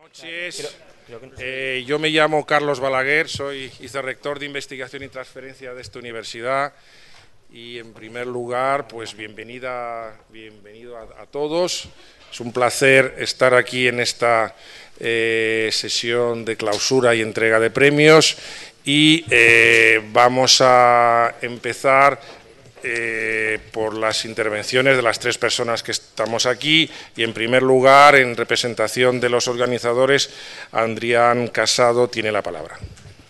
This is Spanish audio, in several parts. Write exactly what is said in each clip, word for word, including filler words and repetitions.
noches. Eh, yo me llamo Carlos Balaguer, soy vicerrector de Investigación y Transferencia de esta universidad y en primer lugar, pues bienvenida, bienvenido a, a todos. Es un placer estar aquí en esta eh, sesión de clausura y entrega de premios y eh, vamos a empezar Eh, por las intervenciones de las tres personas que estamos aquí y en primer lugar, en representación de los organizadores, Adrián Casado tiene la palabra.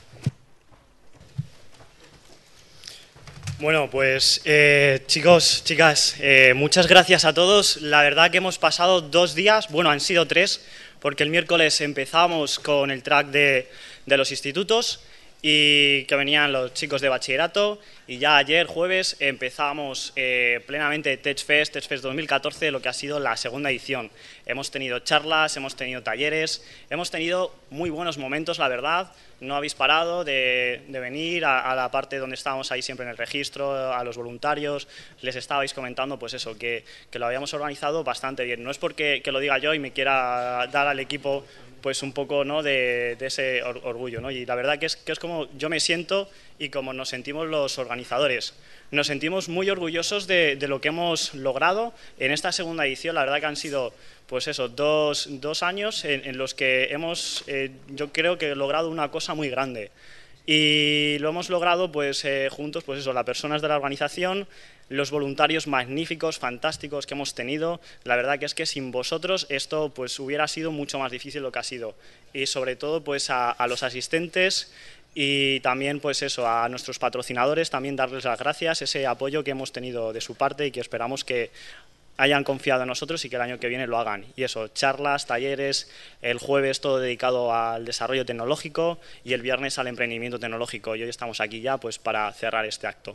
Bueno, pues eh, chicos, chicas, eh, muchas gracias a todos. La verdad que hemos pasado dos días, bueno, han sido tres, porque el miércoles empezamos con el track de, de los institutos y que venían los chicos de bachillerato, y ya ayer, jueves, empezamos eh, plenamente TechFest, TechFest dos mil catorce, lo que ha sido la segunda edición. Hemos tenido charlas, hemos tenido talleres, hemos tenido muy buenos momentos, la verdad. No habéis parado de, de venir a, a la parte donde estábamos ahí siempre en el registro, a los voluntarios, les estabais comentando pues eso, que, que lo habíamos organizado bastante bien. No es porque que lo diga yo y me quiera dar al equipo pues un poco, ¿no?, de, de ese or orgullo, ¿no? Y la verdad que es, que es como yo me siento y como nos sentimos los organizadores. Nos sentimos muy orgullosos de, de lo que hemos logrado en esta segunda edición. La verdad que han sido, pues eso, dos, dos años en, en los que hemos, eh, yo creo que logrado una cosa muy grande. Y lo hemos logrado pues eh, juntos, pues eso, las personas de la organización, los voluntarios magníficos, fantásticos que hemos tenido. La verdad que es que sin vosotros esto pues hubiera sido mucho más difícil lo que ha sido. Y sobre todo pues a, a los asistentes y también pues eso, a nuestros patrocinadores, también darles las gracias, ese apoyo que hemos tenido de su parte y que esperamos que hayan confiado en nosotros y que el año que viene lo hagan. Y eso, charlas, talleres, el jueves todo dedicado al desarrollo tecnológico y el viernes al emprendimiento tecnológico. Y hoy estamos aquí ya pues para cerrar este acto.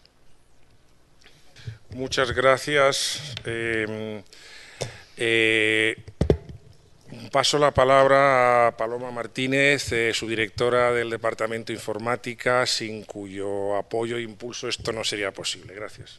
Muchas gracias. Eh, eh, paso la palabra a Paloma Martínez, eh, su directora del Departamento de Informática, sin cuyo apoyo e impulso esto no sería posible. Gracias.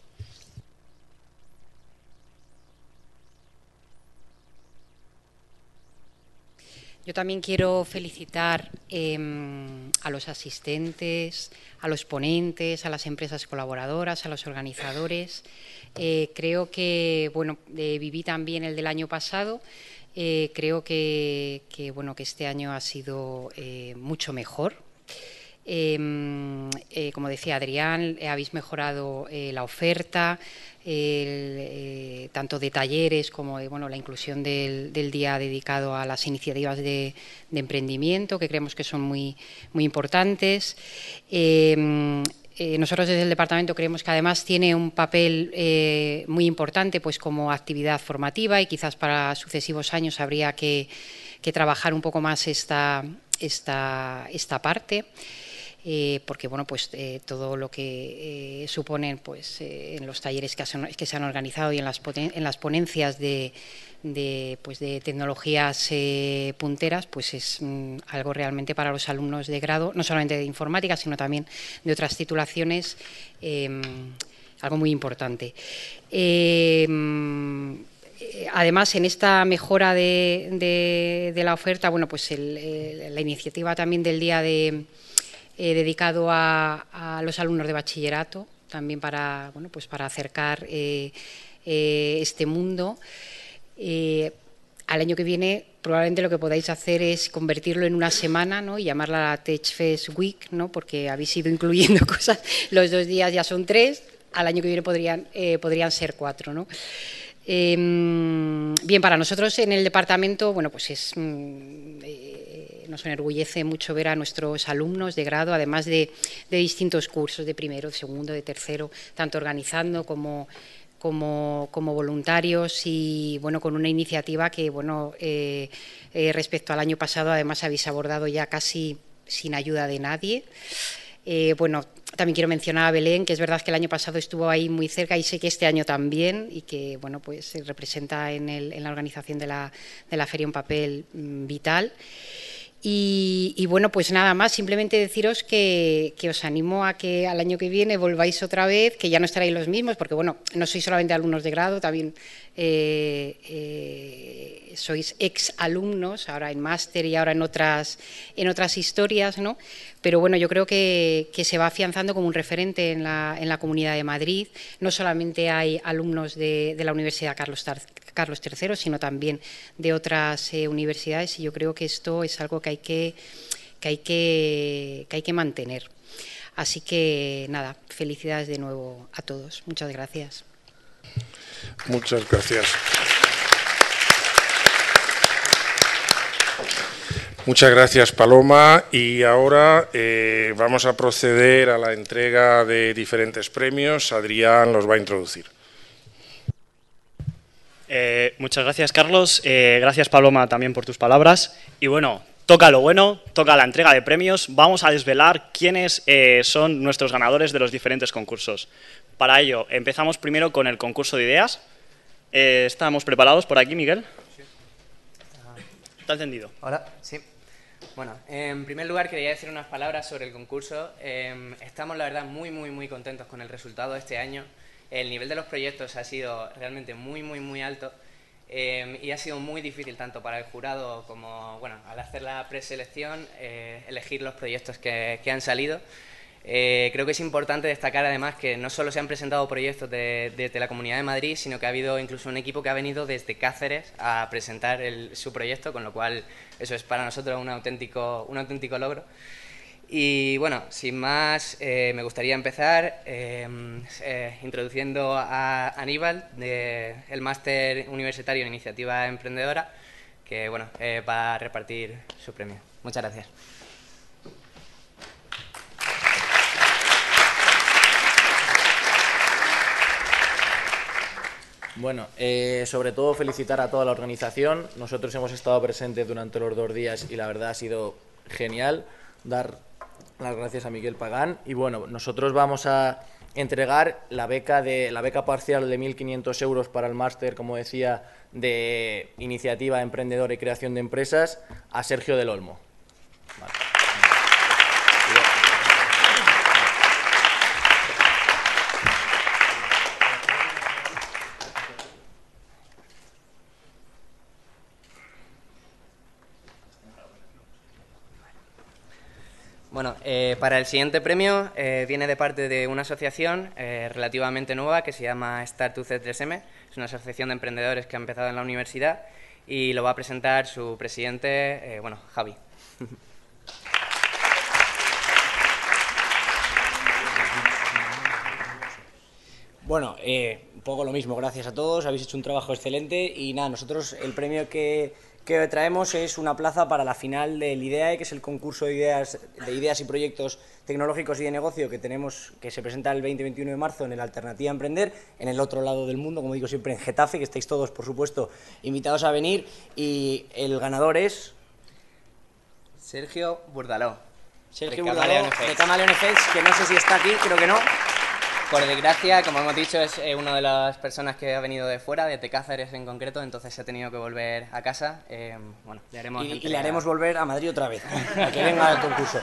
Yo también quiero felicitar eh, a los asistentes, a los ponentes, a las empresas colaboradoras, a los organizadores. Eh, creo que, bueno, eh, viví también el del año pasado. Eh, creo que, que, bueno, que este año ha sido eh, mucho mejor. Eh, eh, como decía Adrián, eh, habéis mejorado eh, la oferta, el, eh, tanto de talleres como eh, bueno, la inclusión del, del día dedicado a las iniciativas de, de emprendimiento, que creemos que son muy, muy importantes. Eh, eh, nosotros desde el departamento creemos que además tiene un papel eh, muy importante pues como actividad formativa, y quizás para sucesivos años habría que, que trabajar un poco más esta, esta, esta parte. Eh, porque bueno, pues eh, todo lo que eh, suponen pues eh, en los talleres que, has, que se han organizado y en las, en las ponencias de, de, pues de tecnologías eh, punteras, pues es mm, algo realmente para los alumnos de grado, no solamente de informática, sino también de otras titulaciones, eh, algo muy importante. Eh, Además, en esta mejora de, de, de la oferta, bueno, pues el, el, la iniciativa también del día de Eh, dedicado a, a los alumnos de bachillerato, también para, bueno, pues para acercar eh, eh, este mundo. Eh, al año que viene probablemente lo que podáis hacer es convertirlo en una semana, ¿no?, y llamarla la TechFest Week, ¿no?, porque habéis ido incluyendo cosas, los dos días ya son tres, al año que viene podrían, eh, podrían ser cuatro, ¿no? Eh, bien, para nosotros en el departamento, bueno, pues es... Eh, nos enorgullece mucho ver a nuestros alumnos de grado, además de, de distintos cursos, de primero, de segundo, de tercero, tanto organizando como, como, como voluntarios, y bueno, con una iniciativa que, bueno, eh, eh, respecto al año pasado, además habéis abordado ya casi sin ayuda de nadie. Eh, bueno, también quiero mencionar a Belén, que es verdad que el año pasado estuvo ahí muy cerca y sé que este año también, y que bueno, pues representa en, el, en la organización de la, de la feria un papel mm, vital. Y, y bueno, pues nada más, simplemente deciros que, que os animo a que al año que viene volváis otra vez, que ya no estaréis los mismos, porque bueno, no sois solamente alumnos de grado, también eh, eh, sois ex alumnos, ahora en máster y ahora en otras, en otras historias, ¿no? Pero bueno, yo creo que, que se va afianzando como un referente en la, en la Comunidad de Madrid. No solamente hay alumnos de, de la Universidad Carlos, Carlos tercero, sino también de otras eh, universidades, y yo creo que esto es algo que hay que, que, hay que, que hay que mantener. Así que nada, felicidades de nuevo a todos. Muchas gracias. Muchas gracias. Muchas gracias, Paloma. Y ahora eh, vamos a proceder a la entrega de diferentes premios. Adrián los va a introducir. Eh, muchas gracias, Carlos. Eh, gracias, Paloma, también por tus palabras. Y bueno, toca lo bueno, toca la entrega de premios. Vamos a desvelar quiénes eh, son nuestros ganadores de los diferentes concursos. Para ello, empezamos primero con el concurso de ideas. Eh, ¿Estamos preparados por aquí, Miguel? Sí. ¿Está encendido? Hola, sí. Bueno, en primer lugar quería decir unas palabras sobre el concurso. Eh, estamos, la verdad, muy, muy, muy contentos con el resultado de este año. El nivel de los proyectos ha sido realmente muy, muy, muy alto eh, y ha sido muy difícil tanto para el jurado como, bueno, al hacer la preselección, eh, elegir los proyectos que, que han salido. Eh, creo que es importante destacar además que no solo se han presentado proyectos de, de, de la Comunidad de Madrid, sino que ha habido incluso un equipo que ha venido desde Cáceres a presentar el, su proyecto, con lo cual eso es para nosotros un auténtico, un auténtico logro. Y bueno, sin más, eh, me gustaría empezar eh, eh, introduciendo a Aníbal, del Máster Universitario en Iniciativa Emprendedora, que bueno, eh, va a repartir su premio. Muchas gracias. Bueno, eh, sobre todo felicitar a toda la organización. Nosotros hemos estado presentes durante los dos días y la verdad ha sido genial. Dar las gracias a Miguel Pagán. Y bueno, nosotros vamos a entregar la beca, de, la beca parcial de mil quinientos euros para el máster, como decía, de Iniciativa Emprendedora y Creación de Empresas a Sergio del Olmo. Vale. Bueno, eh, para el siguiente premio eh, viene de parte de una asociación eh, relativamente nueva que se llama Start U C tres M. Es una asociación de emprendedores que ha empezado en la universidad y lo va a presentar su presidente, eh, bueno, Javi. Bueno, eh, un poco lo mismo, gracias a todos, habéis hecho un trabajo excelente y nada, nosotros el premio que, que traemos es una plaza para la final del IDEAE, que es el concurso de ideas, de ideas y proyectos tecnológicos y de negocio que tenemos, que se presenta el veinte y veintiuno de marzo en el Alternativa a Emprender, en el otro lado del mundo, como digo siempre, en Getafe, que estáis todos, por supuesto, invitados a venir, y el ganador es... Sergio Burdaló. Sergio de Burdaló, de Camaleon Effects, que no sé si está aquí, creo que no. Por desgracia, como hemos dicho, es eh, una de las personas que ha venido de fuera, de Cáceres en concreto, entonces se ha tenido que volver a casa. Eh, bueno, le haremos y, entrega... y le haremos volver a Madrid otra vez, a que venga al concurso.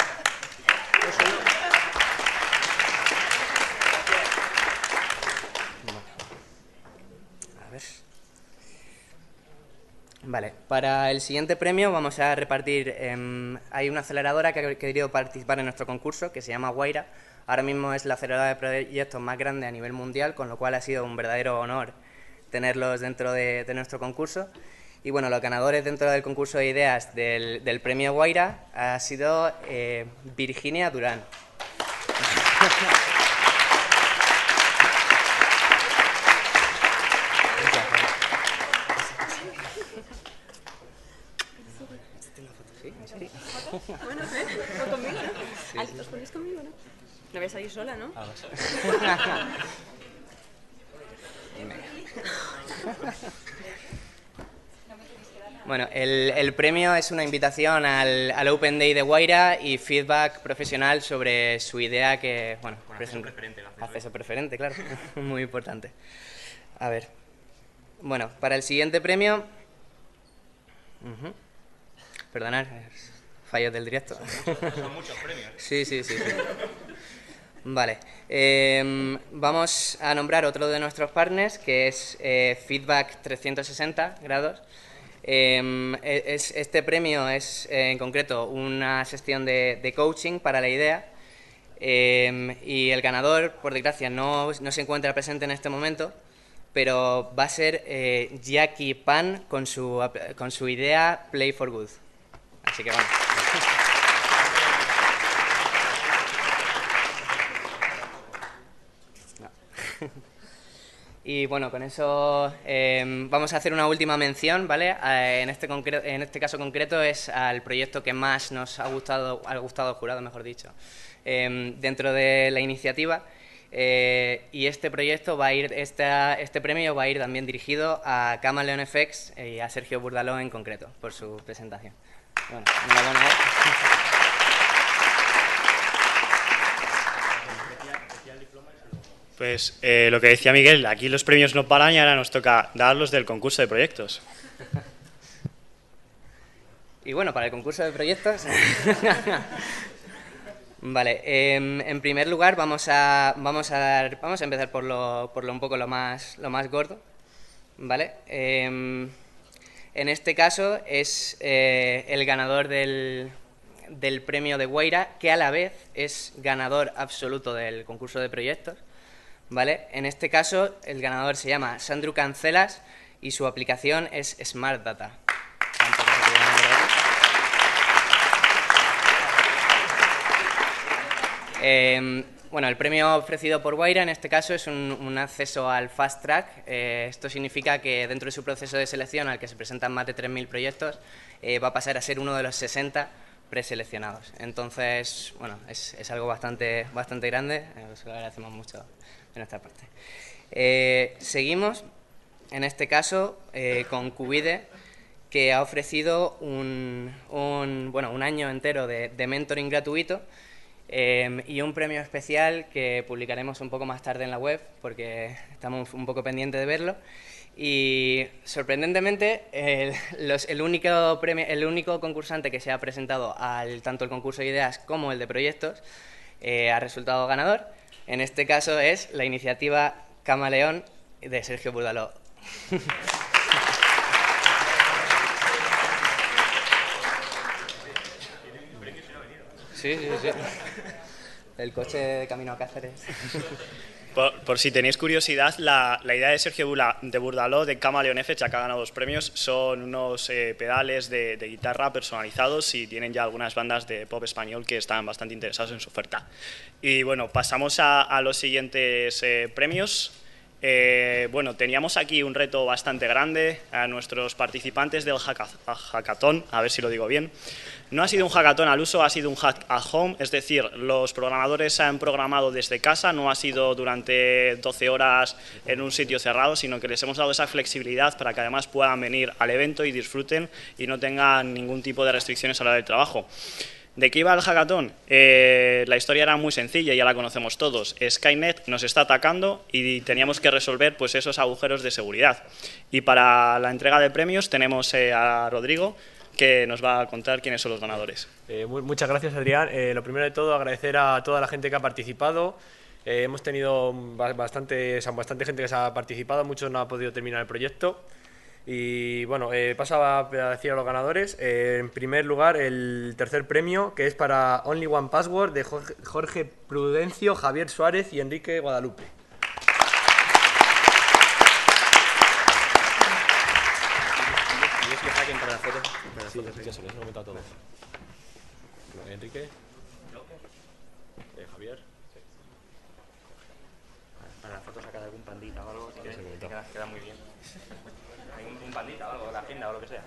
A ver. Vale, para el siguiente premio vamos a repartir... Eh, hay una aceleradora que ha querido participar en nuestro concurso, que se llama Guaira. Ahora mismo es la aceleradora de proyectos más grande a nivel mundial, con lo cual ha sido un verdadero honor tenerlos dentro de, de nuestro concurso. Y bueno, los ganadores dentro del concurso de ideas del, del premio Guaira ha sido eh, Virginia Durán. Bueno, ¿no? Conmigo, ¿no? Sí. ¿Os ponéis conmigo, no? No vais a ir sola, ¿no? Ah, bueno, el, el premio es una invitación al, al Open Day de Guaira y feedback profesional sobre su idea que, bueno, bueno acceso preferente. Acceso, acceso preferente, claro, muy importante. A ver, bueno, para el siguiente premio... Uh-huh. Perdonad, fallos del directo. Son muchos premios. Sí, sí, sí. sí. Vale. Eh, vamos a nombrar otro de nuestros partners, que es eh, Feedback trescientos sesenta grados. Eh, es, este premio es, eh, en concreto, una sesión de, de coaching para la idea. Eh, y el ganador, por desgracia, no, no se encuentra presente en este momento, pero va a ser eh, Jackie Pan con su, con su idea Play for Good. Así que bueno. Y bueno, con eso eh, vamos a hacer una última mención, ¿vale? Eh, en, este en este caso concreto es al proyecto que más nos ha gustado, ha gustado al jurado, mejor dicho, eh, dentro de la iniciativa. Eh, y este proyecto va a ir, esta, este premio va a ir también dirigido a Camaleon F X y a Sergio Burdaló en concreto, por su presentación. Bueno, enhorabuena. Pues eh, lo que decía Miguel, aquí los premios no paran y ahora nos toca darlos del concurso de proyectos. Y bueno, para el concurso de proyectos... Vale, eh, en primer lugar vamos a, vamos a, dar, vamos a empezar por, lo, por lo un poco lo más, lo más gordo, ¿vale? Eh, en este caso es eh, el ganador del, del premio de Guaira, que a la vez es ganador absoluto del concurso de proyectos, ¿vale? En este caso el ganador se llama Sandro Cancelas y su aplicación es Smart Data. Eh, bueno, el premio ofrecido por Guaira en este caso es un, un acceso al Fast Track. Eh, esto significa que dentro de su proceso de selección, al que se presentan más de tres mil proyectos, eh, va a pasar a ser uno de los sesenta preseleccionados. Entonces, bueno, es, es algo bastante, bastante grande, eh, os lo agradecemos mucho de nuestra parte. Eh, seguimos, en este caso, eh, con Cubide, que ha ofrecido un, un, bueno, un año entero de, de mentoring gratuito. Eh, y un premio especial que publicaremos un poco más tarde en la web porque estamos un poco pendientes de verlo. Y sorprendentemente el, los, el, único premio, el único concursante que se ha presentado al tanto el concurso de ideas como el de proyectos eh, ha resultado ganador. En este caso es la iniciativa Camaleón de Sergio Burdaló. Sí, sí, sí. El coche de camino a Cáceres. Por, por si tenéis curiosidad, la, la idea de Sergio Bula, de Burdaló, de Camaleon F X, que ha ganado los premios, son unos eh, pedales de, de guitarra personalizados y tienen ya algunas bandas de pop español que están bastante interesados en su oferta. Y bueno, pasamos a, a los siguientes eh, premios. Eh, bueno, teníamos aquí un reto bastante grande a nuestros participantes del hackathon, a ver si lo digo bien. No ha sido un hackathon al uso, ha sido un hack at home, es decir, los programadores se han programado desde casa, no ha sido durante doce horas en un sitio cerrado, sino que les hemos dado esa flexibilidad para que además puedan venir al evento y disfruten y no tengan ningún tipo de restricciones a la hora del trabajo. ¿De qué iba el hackathon? Eh, la historia era muy sencilla, ya la conocemos todos. Skynet nos está atacando y teníamos que resolver pues, esos agujeros de seguridad. Y para la entrega de premios tenemos eh, a Rodrigo, que nos va a contar quiénes son los ganadores. Eh, muy, muchas gracias, Adrián. Eh, lo primero de todo, agradecer a toda la gente que ha participado. Eh, hemos tenido bastante, bastante gente que se ha participado, muchos no han podido terminar el proyecto. Y bueno, eh, paso a decir a los ganadores. Eh, en primer lugar, el tercer premio, que es para Only One Password, de Jorge, Jorge Prudencio, Javier Suárez y Enrique Guadalupe. Para la foto, para la foto, sí, ya se les he comentado a todos. Enrique, eh, Javier, sí. Para la foto sacar algún pandita o algo, si quieres, queda, queda muy bien. Hay un, un pandita o algo, la agenda o lo que sea.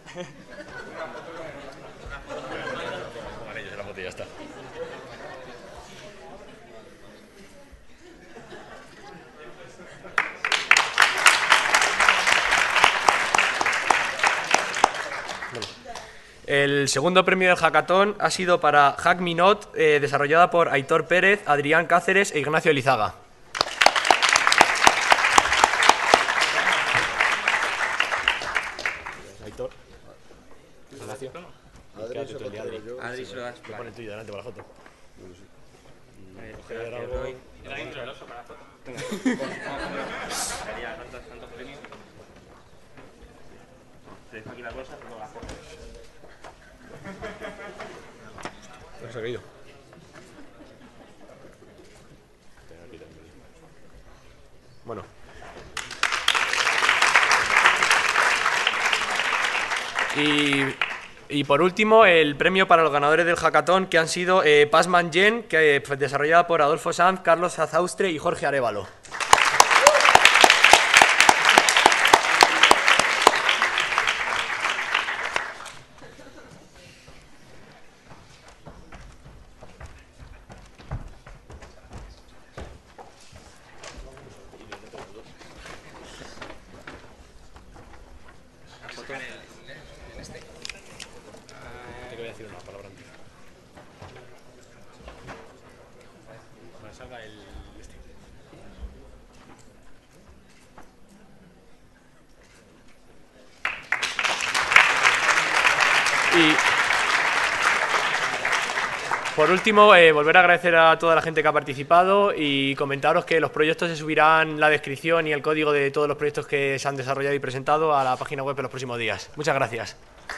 Pongan ellos en la foto y ya está. El segundo premio del hackathon ha sido para Hack Me Not, eh, desarrollada por Aitor Pérez, Adrián Cáceres e Ignacio Elizaga. Aitor. Ignacio. Adri Quédate se tú lo el de Adri. traigo yo. Adri se lo das. Te pone el tuyo delante para la foto. Eh, Coger espera, algo. que doy. ¿Era alguien para la foto? Venga. Sería tantos, tantos premios. Te dejo aquí la bolsa, luego la foto. No se ha caído. Bueno. Y, y por último, el premio para los ganadores del hackathon, que han sido eh, Passman Gen, que fue desarrollada por Adolfo Sanz, Carlos Zazaustre y Jorge Arévalo. Te voy a decir una palabra antes. Cuando salga el este. Y por último, eh, volver a agradecer a toda la gente que ha participado y comentaros que los proyectos se subirán la descripción y el código de todos los proyectos que se han desarrollado y presentado a la página web en los próximos días. Muchas gracias.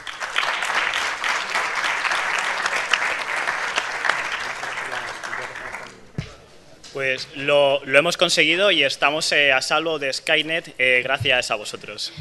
Pues lo, lo hemos conseguido y estamos eh, a salvo de Skynet eh, gracias a vosotros.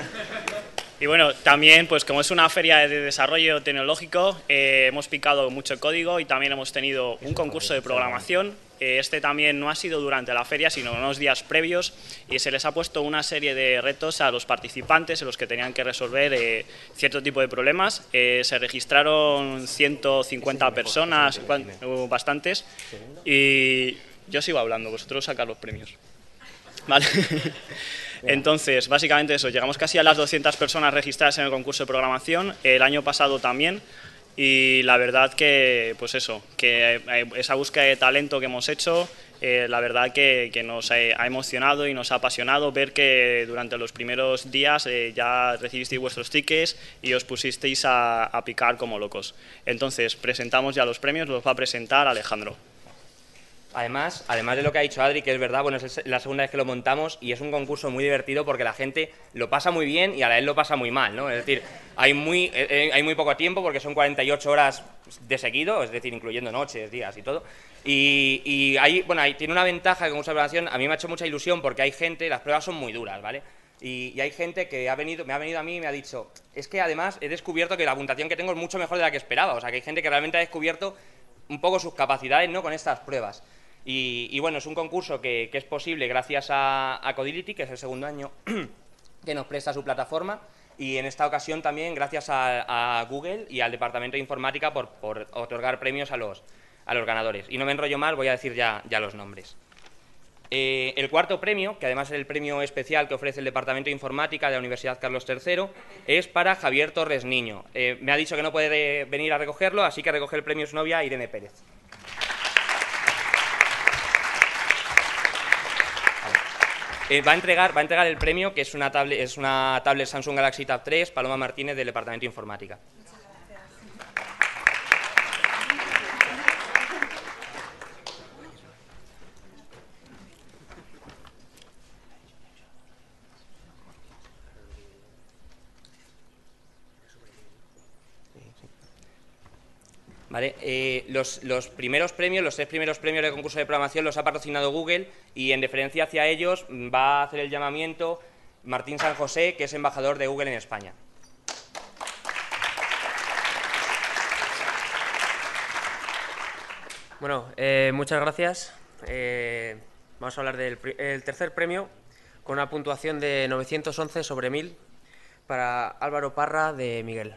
Y bueno, también, pues como es una feria de desarrollo tecnológico, eh, hemos picado mucho código y también hemos tenido un concurso de programación. Eh, este también no ha sido durante la feria, sino unos días previos, y se les ha puesto una serie de retos a los participantes en los que tenían que resolver eh, cierto tipo de problemas. Eh, se registraron ciento cincuenta personas, uh, bastantes, y yo sigo hablando, vosotros sacad los premios. ¿Vale? Entonces, básicamente eso, llegamos casi a las doscientas personas registradas en el concurso de programación, el año pasado también, y la verdad que, pues eso, que esa búsqueda de talento que hemos hecho, eh, la verdad que, que nos ha, ha emocionado y nos ha apasionado ver que durante los primeros días eh, ya recibisteis vuestros tickets y os pusisteis a, a picar como locos. Entonces, presentamos ya los premios, los va a presentar Alejandro. Además, además de lo que ha dicho Adri, que es verdad, bueno, es la segunda vez que lo montamos y es un concurso muy divertido porque la gente lo pasa muy bien y a la vez lo pasa muy mal, ¿no? Es decir, hay muy, eh, hay muy poco tiempo porque son cuarenta y ocho horas de seguido, es decir, incluyendo noches, días y todo. Y, y ahí, bueno, ahí tiene una ventaja que con esa preparación a mí me ha hecho mucha ilusión porque hay gente, las pruebas son muy duras, ¿vale? Y, y hay gente que ha venido, me ha venido a mí y me ha dicho, es que además he descubierto que la puntuación que tengo es mucho mejor de la que esperaba, o sea, que hay gente que realmente ha descubierto un poco sus capacidades, ¿no?, con estas pruebas. Y, y bueno, es un concurso que, que es posible gracias a, a Codility, que es el segundo año que nos presta su plataforma, y en esta ocasión también gracias a, a Google y al Departamento de Informática por, por otorgar premios a los, a los ganadores. Y no me enrollo más, voy a decir ya, ya los nombres. Eh, el cuarto premio, que además es el premio especial que ofrece el Departamento de Informática de la Universidad Carlos tercero, es para Javier Torres Niño. Eh, me ha dicho que no puede venir a recogerlo, así que recoge el premio su novia, Irene Pérez. Eh, va, a entregar, va a entregar el premio, que es una tablet, es una tablet Samsung Galaxy Tab tres, Paloma Martínez, del Departamento de Informática. Vale, eh, los, los primeros premios, los tres primeros premios del concurso de programación los ha patrocinado Google y en deferencia hacia ellos va a hacer el llamamiento Martín San José, que es embajador de Google en España. Bueno, eh, muchas gracias. Eh, vamos a hablar del el tercer premio con una puntuación de novecientos once sobre mil para Álvaro Parra de Miguel.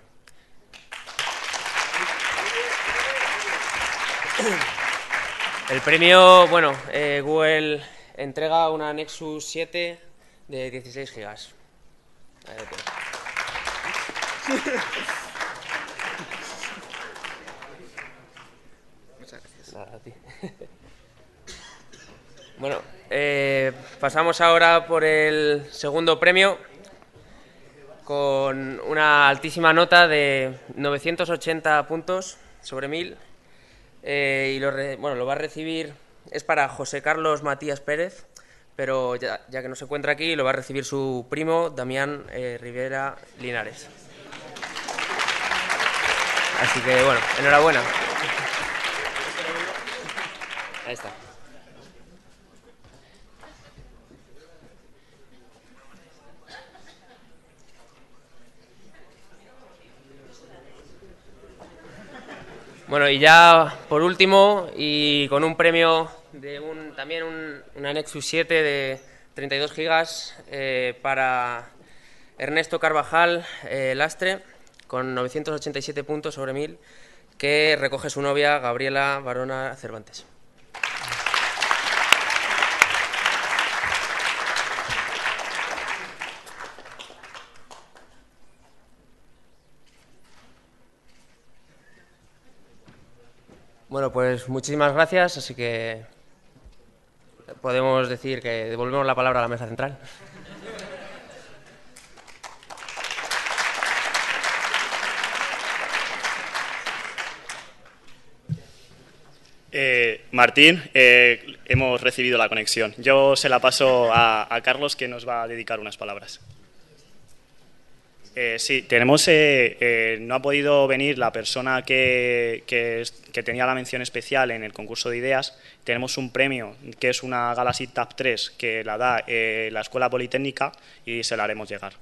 El premio, bueno, eh, Google entrega una Nexus siete de dieciséis gigas. Ahí lo tienes. Muchas gracias. Nada, a ti. Bueno, eh, pasamos ahora por el segundo premio, con una altísima nota de novecientos ochenta puntos sobre mil. Eh, y lo, re, bueno, lo va a recibir, es para José Carlos Matías Pérez, pero ya, ya que no se encuentra aquí, lo va a recibir su primo, Damián eh, Rivera Linares. Así que, bueno, enhorabuena. Ahí está. Bueno, y ya por último, y con un premio de un, también un, una Nexus siete de treinta y dos gigas eh, para Ernesto Carvajal eh, Lastre, con novecientos ochenta y siete puntos sobre mil, que recoge su novia Gabriela Barona Cervantes. Bueno, pues muchísimas gracias, así que podemos decir que devolvemos la palabra a la mesa central. Eh, Martín, eh, hemos recibido la conexión. Yo se la paso a, a Carlos, que nos va a dedicar unas palabras. Eh, sí, tenemos, eh, eh, no ha podido venir la persona que, que, que tenía la mención especial en el concurso de ideas. Tenemos un premio que es una Galaxy Tab tres que la da eh, la Escuela Politécnica y se la haremos llegar.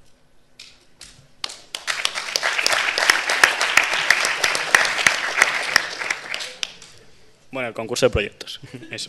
Bueno, el concurso de proyectos, eso.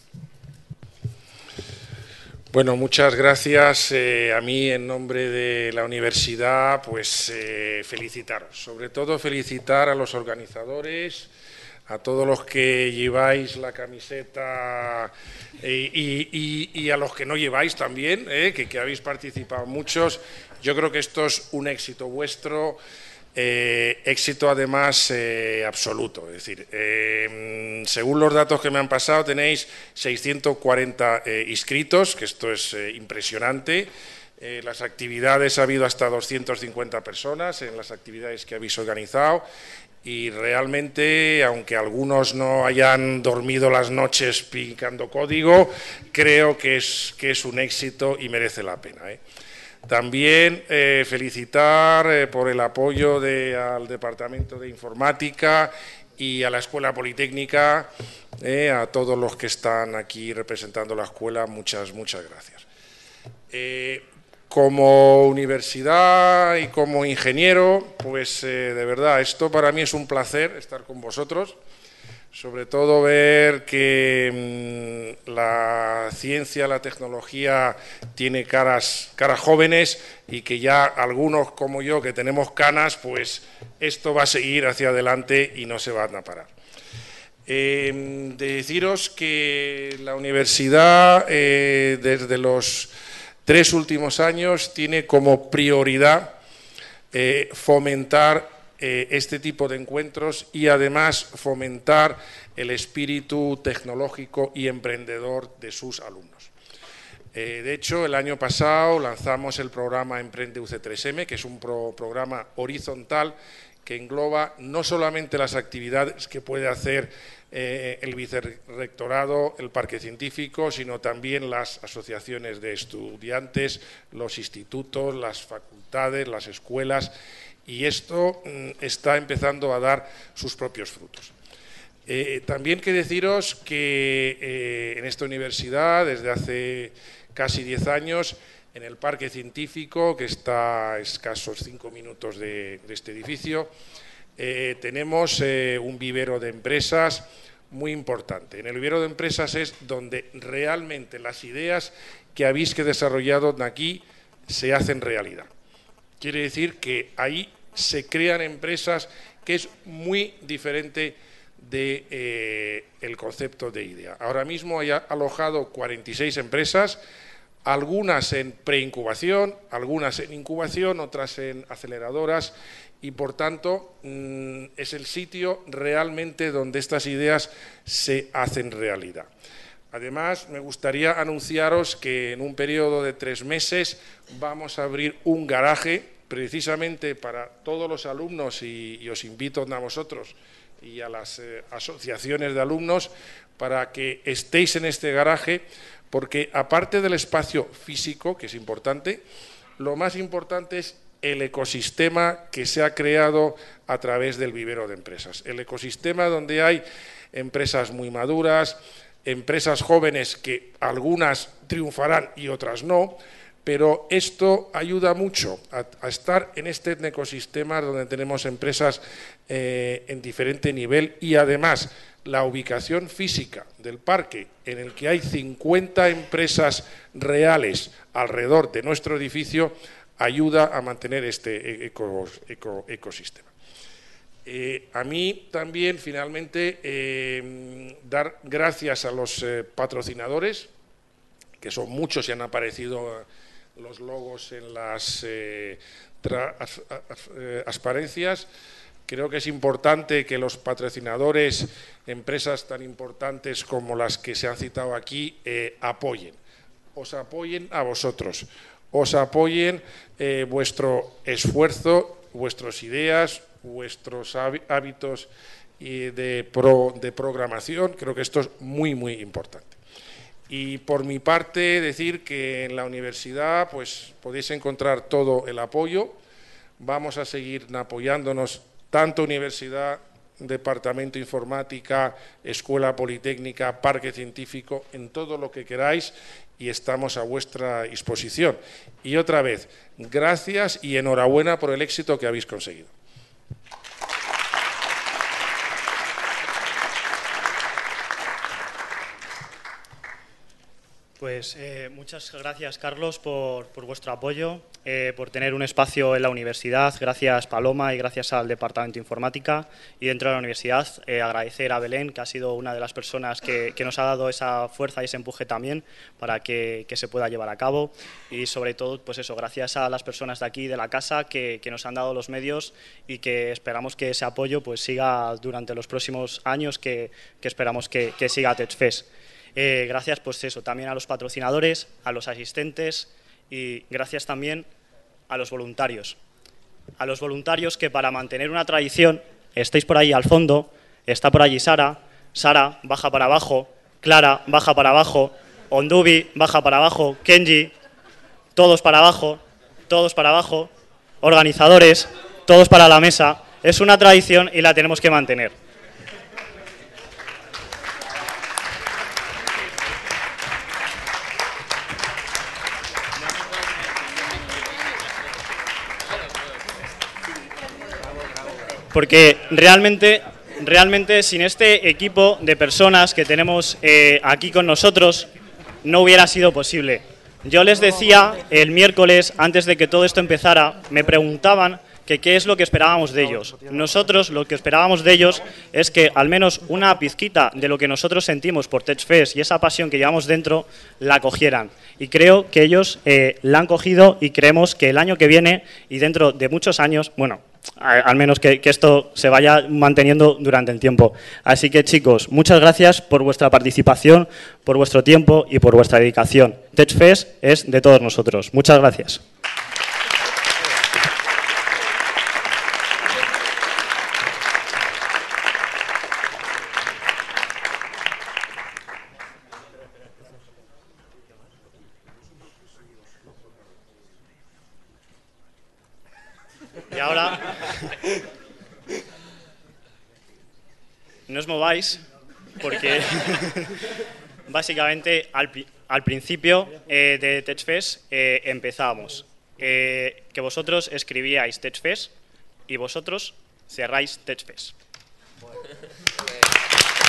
Bueno, muchas gracias. Eh, a mí, en nombre de la universidad, pues eh, felicitaros. Sobre todo felicitar a los organizadores, a todos los que lleváis la camiseta y, y, y, y a los que no lleváis también, eh, que, que habéis participado muchos. Yo creo que esto es un éxito vuestro. Eh, éxito además eh, absoluto, es decir, eh, según los datos que me han pasado tenéis seiscientos cuarenta eh, inscritos, que esto es eh, impresionante. Eh, las actividades ha habido hasta doscientas cincuenta personas en las actividades que habéis organizado y realmente, aunque algunos no hayan dormido las noches picando código, creo que es, que es un éxito y merece la pena, ¿eh? También eh, felicitar eh, por el apoyo de, al Departamento de Informática y a la Escuela Politécnica, eh, a todos los que están aquí representando la escuela, muchas, muchas gracias. Eh, como universidad y como ingeniero, pues eh, de verdad, esto para mí es un placer estar con vosotros. Sobre todo ver que mmm, la ciencia, la tecnología tiene caras, caras jóvenes y que ya algunos como yo que tenemos canas, pues esto va a seguir hacia adelante y no se van a parar. Eh, de deciros que la universidad eh, desde los tres últimos años tiene como prioridad eh, fomentar este tipo de encuentros y además fomentar el espíritu tecnológico y emprendedor de sus alumnos. Eh, de hecho, el año pasado lanzamos el programa Emprende U C tres M, que es un pro programa horizontal que engloba no solamente las actividades que puede hacer eh, el vicerrectorado, el parque científico, sino también las asociaciones de estudiantes, los institutos, las facultades, las escuelas. Y esto mm, está empezando a dar sus propios frutos. Eh, también que deciros que eh, en esta universidad, desde hace casi diez años, en el parque científico, que está a escasos cinco minutos de, de este edificio, eh, tenemos eh, un vivero de empresas muy importante. En el vivero de empresas es donde realmente las ideas que habéis que desarrollado aquí se hacen realidad. Quiere decir que ahí se crean empresas que es muy diferente del de, eh, el concepto de idea. Ahora mismo hay alojado cuarenta y seis empresas, algunas en preincubación, algunas en incubación, otras en aceleradoras y por tanto mmm, es el sitio realmente donde estas ideas se hacen realidad. Además, me gustaría anunciaros que en un periodo de tres meses vamos a abrir un garaje precisamente para todos los alumnos, y, y os invito a vosotros y a las eh, asociaciones de alumnos para que estéis en este garaje, porque aparte del espacio físico, que es importante, lo más importante es el ecosistema que se ha creado a través del vivero de empresas. El ecosistema donde hay empresas muy maduras, empresas jóvenes que algunas triunfarán y otras no, pero esto ayuda mucho a, a estar en este ecosistema donde tenemos empresas eh, en diferente nivel, y además la ubicación física del parque, en el que hay cincuenta empresas reales alrededor de nuestro edificio, ayuda a mantener este eco, eco, ecosistema. Eh, a mí también, finalmente, eh, dar gracias a los eh, patrocinadores, que son muchos y han aparecido los logos en las eh, tra, as, as, eh, transparencias. Creo que es importante que los patrocinadores, empresas tan importantes como las que se han citado aquí, eh, apoyen. Os apoyen a vosotros, os apoyen eh, vuestro esfuerzo, vuestras ideas, vuestros hábitos de, pro, de programación. Creo que esto es muy, muy importante. Y por mi parte, decir que en la universidad pues podéis encontrar todo el apoyo. Vamos a seguir apoyándonos, tanto universidad, departamento de informática, escuela politécnica, parque científico, en todo lo que queráis, y estamos a vuestra disposición. Y otra vez, gracias y enhorabuena por el éxito que habéis conseguido. Pues eh, muchas gracias, Carlos, por, por vuestro apoyo, eh, por tener un espacio en la universidad. Gracias, Paloma, y gracias al Departamento de Informática. Y dentro de la universidad, eh, agradecer a Belén, que ha sido una de las personas que, que nos ha dado esa fuerza y ese empuje también para que, que se pueda llevar a cabo. Y sobre todo, pues eso, gracias a las personas de aquí, de la casa, que, que nos han dado los medios, y que esperamos que ese apoyo pues siga durante los próximos años, que, que esperamos que, que siga TechFest. Eh, gracias, pues eso, también a los patrocinadores, a los asistentes, y gracias también a los voluntarios. A los voluntarios que, para mantener una tradición, estáis por ahí al fondo, está por allí Sara, Sara baja para abajo, Clara baja para abajo, Ondubi baja para abajo, Kenji, todos para abajo, todos para abajo, organizadores, todos para la mesa. Es una tradición y la tenemos que mantener. Porque realmente, realmente sin este equipo de personas que tenemos eh, aquí con nosotros, no hubiera sido posible. Yo les decía el miércoles, antes de que todo esto empezara, me preguntaban que qué es lo que esperábamos de ellos. Nosotros lo que esperábamos de ellos es que al menos una pizquita de lo que nosotros sentimos por TechFest y esa pasión que llevamos dentro, la cogieran. Y creo que ellos eh, la han cogido, y creemos que el año que viene y dentro de muchos años, bueno, al menos que, que esto se vaya manteniendo durante el tiempo. Así que, chicos, muchas gracias por vuestra participación, por vuestro tiempo y por vuestra dedicación. TechFest es de todos nosotros. Muchas gracias. Y ahora, no os mováis, porque básicamente al, al principio eh, de TechFest eh, empezábamos. Eh, que vosotros escribíais TechFest y vosotros cerráis TechFest.